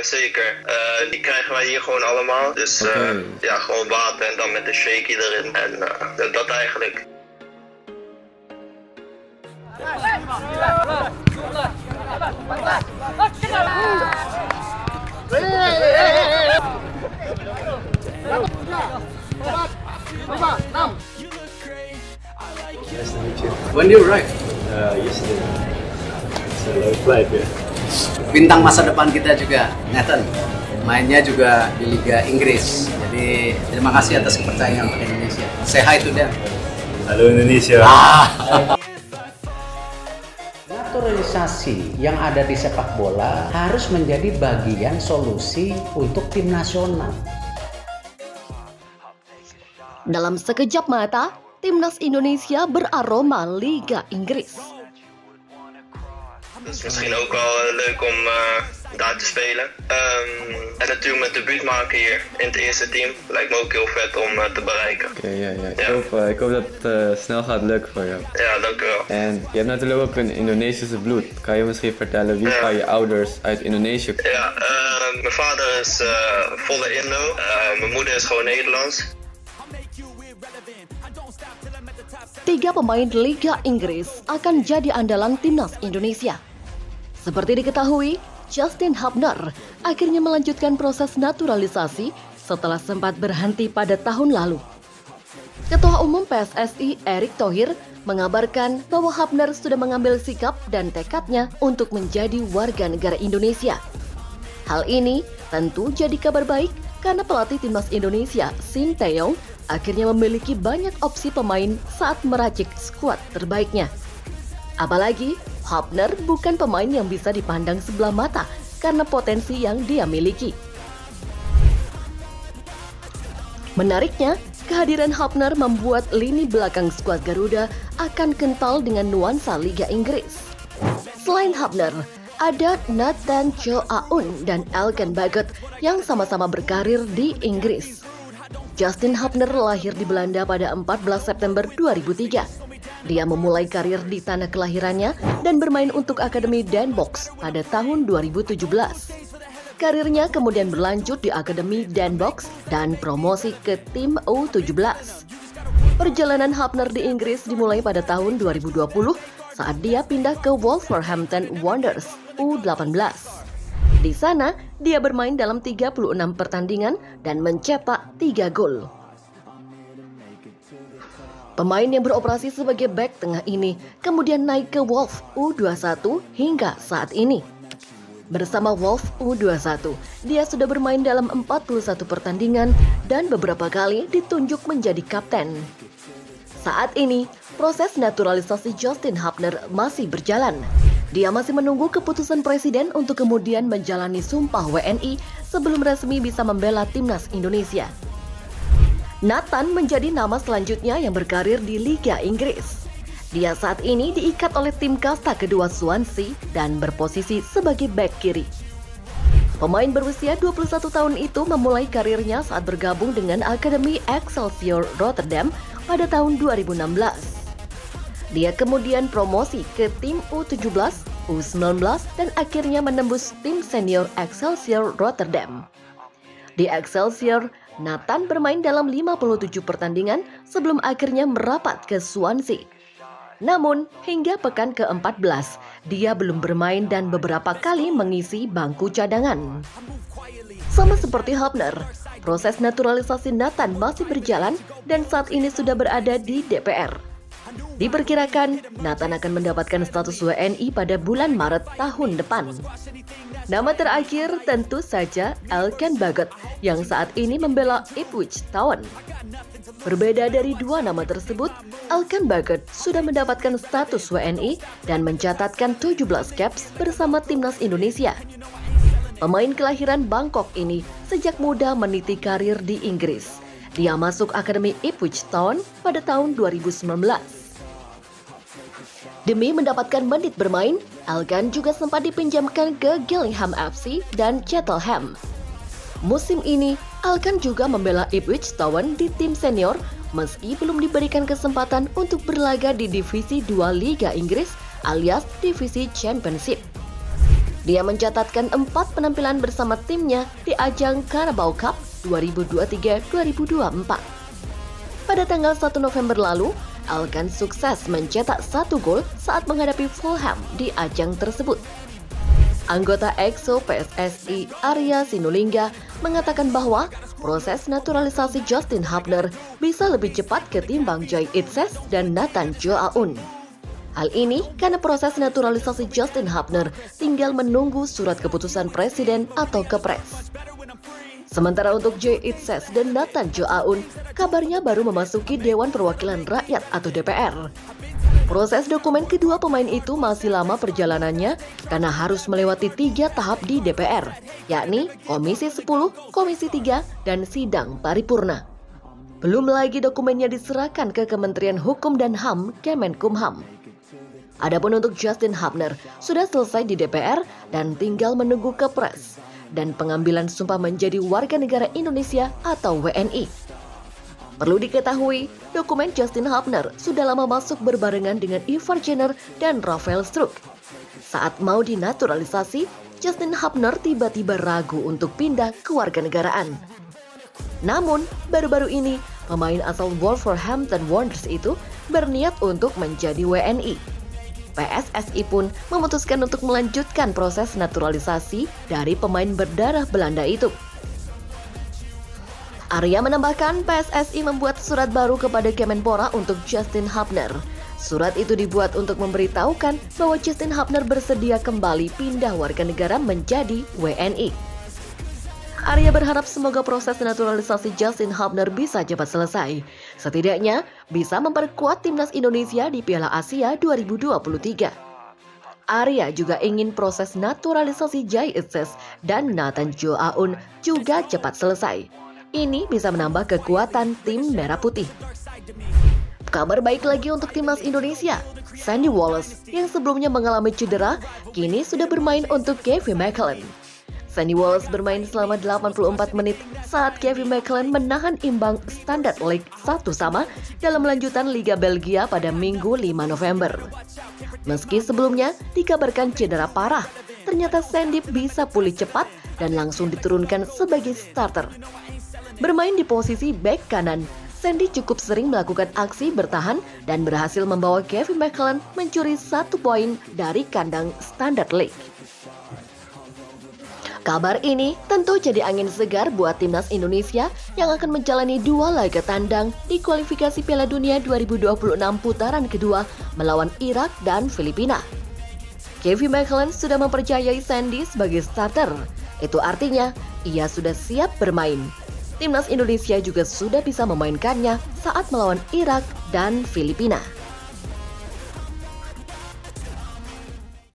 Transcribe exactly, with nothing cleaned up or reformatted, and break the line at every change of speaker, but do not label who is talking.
zeker. Uh, die krijgen wij hier gewoon allemaal. Dus uh, okay. ja, gewoon water en dan met een shakie erin. En uh, dat eigenlijk.
When do you arrive?
Uh, yesterday. It's a low flight, yeah.
Bintang masa depan kita juga, Nathan. Mainnya juga di Liga Inggris. Jadi terima kasih atas kepercayaan untuk Indonesia. Say hi to them.
Halo Indonesia.
Ah. Naturalisasi yang ada di sepak bola harus menjadi bagian solusi untuk tim nasional.
Dalam sekejap mata, timnas Indonesia beraroma Liga Inggris.
Het is misschien ook wel leuk om uh, daar te spelen. Um, en natuurlijk mijn debuut maken hier in het eerste team. Lijkt me ook heel vet om uh, te bereiken.
Oké, okay, ja, ja. Ik, ja. Hoop, uh, ik hoop dat het uh, snel gaat lukken voor jou.
Ja, dank u wel.
En je hebt natuurlijk ook een Indonesische bloed. Kan je misschien vertellen wie ja. van je ouders uit Indonesië komen?
Ja, uh, mijn vader is uh, volle Indo. Uh, mijn moeder is gewoon Nederlands.
Tiga pemain Liga Inggris akan jadi andalan timnas Indonesia. Seperti diketahui, Justin Hubner akhirnya melanjutkan proses naturalisasi setelah sempat berhenti pada tahun lalu. Ketua Umum P S S I Erick Thohir mengabarkan bahwa Hubner sudah mengambil sikap dan tekadnya untuk menjadi warga negara Indonesia. Hal ini tentu jadi kabar baik karena pelatih timnas Indonesia, Shin Tae-yong, akhirnya memiliki banyak opsi pemain saat meracik skuad terbaiknya. Apalagi, Hubner bukan pemain yang bisa dipandang sebelah mata karena potensi yang dia miliki. Menariknya, kehadiran Hubner membuat lini belakang skuad Garuda akan kental dengan nuansa Liga Inggris. Selain Hubner, ada Nathan Chow Aun dan Elkan Bagot yang sama-sama berkarir di Inggris. Justin Hubner lahir di Belanda pada empat belas September dua ribu tiga. Dia memulai karir di tanah kelahirannya dan bermain untuk Akademi Den Bosch pada tahun dua ribu tujuh belas. Karirnya kemudian berlanjut di Akademi Den Bosch dan promosi ke tim U tujuh belas. Perjalanan Hubner di Inggris dimulai pada tahun dua ribu dua puluh saat dia pindah ke Wolverhampton Wanderers U delapan belas. Di sana, dia bermain dalam tiga puluh enam pertandingan dan mencetak tiga gol. Pemain yang beroperasi sebagai bek tengah ini kemudian naik ke Wolves U dua puluh satu hingga saat ini. Bersama Wolves U dua puluh satu, dia sudah bermain dalam empat puluh satu pertandingan dan beberapa kali ditunjuk menjadi kapten. Saat ini, proses naturalisasi Justin Hubner masih berjalan. Dia masih menunggu keputusan presiden untuk kemudian menjalani sumpah W N I sebelum resmi bisa membela timnas Indonesia. Nathan menjadi nama selanjutnya yang berkarir di Liga Inggris. Dia saat ini diikat oleh tim kasta kedua Swansea dan berposisi sebagai bek kiri. Pemain berusia dua puluh satu tahun itu memulai karirnya saat bergabung dengan Akademi Excelsior Rotterdam pada tahun dua ribu enam belas. Dia kemudian promosi ke tim U tujuh belas, U sembilan belas, dan akhirnya menembus tim senior Excelsior Rotterdam. Di Excelsior, Nathan bermain dalam lima puluh tujuh pertandingan sebelum akhirnya merapat ke Swansea. Namun, hingga pekan ke empat belas, dia belum bermain dan beberapa kali mengisi bangku cadangan. Sama seperti Hubner, proses naturalisasi Nathan masih berjalan dan saat ini sudah berada di D P R. Diperkirakan, Nathan akan mendapatkan status W N I pada bulan Maret tahun depan. Nama terakhir tentu saja Elkan Bagot yang saat ini membela Ipswich Town. Berbeda dari dua nama tersebut, Elkan Bagot sudah mendapatkan status W N I dan mencatatkan tujuh belas caps bersama timnas Indonesia. Pemain kelahiran Bangkok ini sejak muda meniti karir di Inggris. Dia masuk Akademi Ipswich Town pada tahun dua ribu sembilan belas. Demi mendapatkan menit bermain, Elkan juga sempat dipinjamkan ke Gillingham F C dan Cheltenham. Musim ini, Elkan juga membela Ipswich Town di tim senior meski belum diberikan kesempatan untuk berlaga di Divisi dua Liga Inggris alias Divisi Championship. Dia mencatatkan empat penampilan bersama timnya di ajang Carabao Cup dua ribu dua puluh tiga dua ribu dua puluh empat. Pada tanggal satu November lalu, Elkan sukses mencetak satu gol saat menghadapi Fulham di ajang tersebut. Anggota Exo P S S I Arya Sinulinga mengatakan bahwa proses naturalisasi Justin Hubner bisa lebih cepat ketimbang Jai Itses dan Nathan Joe Aoun. Hal ini karena proses naturalisasi Justin Hubner tinggal menunggu surat keputusan presiden atau Kepres. Sementara untuk Jai Itses dan Nathan Joe Aoun, kabarnya baru memasuki Dewan Perwakilan Rakyat atau D P R. Proses dokumen kedua pemain itu masih lama perjalanannya karena harus melewati tiga tahap di D P R, yakni Komisi sepuluh, Komisi tiga, dan Sidang Paripurna. Belum lagi dokumennya diserahkan ke Kementerian Hukum dan H A M Kemenkumham. Adapun untuk Justin Hubner sudah selesai di D P R dan tinggal menunggu Kepres dan pengambilan sumpah menjadi warga negara Indonesia atau W N I. Perlu diketahui, dokumen Justin Hubner sudah lama masuk berbarengan dengan Ivar Jenner dan Rafael Struijk. Saat mau dinaturalisasi, Justin Hubner tiba-tiba ragu untuk pindah ke warganegaraan. Namun, baru-baru ini, pemain asal Wolverhampton Wanderers itu berniat untuk menjadi W N I. P S S I pun memutuskan untuk melanjutkan proses naturalisasi dari pemain berdarah Belanda itu. Arya menambahkan P S S I membuat surat baru kepada Kemenpora untuk Justin Hubner. Surat itu dibuat untuk memberitahukan bahwa Justin Hubner bersedia kembali pindah warga negara menjadi W N I. Arya berharap semoga proses naturalisasi Justin Hubner bisa cepat selesai. Setidaknya bisa memperkuat timnas Indonesia di Piala Asia dua ribu dua puluh tiga. Arya juga ingin proses naturalisasi Jai Itses dan Nathan Joe Aoun juga cepat selesai. Ini bisa menambah kekuatan tim Merah Putih. Kabar baik lagi untuk timnas Indonesia. Sandy Wallace yang sebelumnya mengalami cedera, kini sudah bermain untuk Kevin McClellan. Sandy Wallace bermain selama delapan puluh empat menit saat Kevin McClellan menahan imbang Standard Liège satu sama dalam lanjutan Liga Belgia pada Minggu lima November. Meski sebelumnya dikabarkan cedera parah, ternyata Sandy bisa pulih cepat dan langsung diturunkan sebagai starter. Bermain di posisi bek kanan, Sandy cukup sering melakukan aksi bertahan dan berhasil membawa Kevin McClellan mencuri satu poin dari kandang Standard Liège. Kabar ini tentu jadi angin segar buat timnas Indonesia yang akan menjalani dua laga tandang di kualifikasi Piala Dunia dua ribu dua puluh enam putaran kedua melawan Irak dan Filipina. Kevin McClellan sudah mempercayai Sandy sebagai starter. Itu artinya ia sudah siap bermain. Timnas Indonesia juga sudah bisa memainkannya saat melawan Irak dan Filipina.